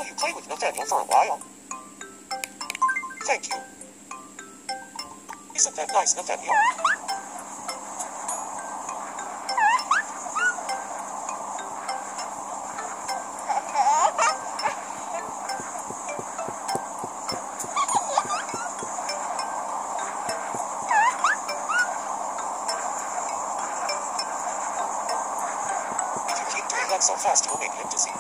you play with Nathaniel for a while? Thank you. Isn't that nice, Nathaniel? If you keep doing that so fast, you'll make him dizzy.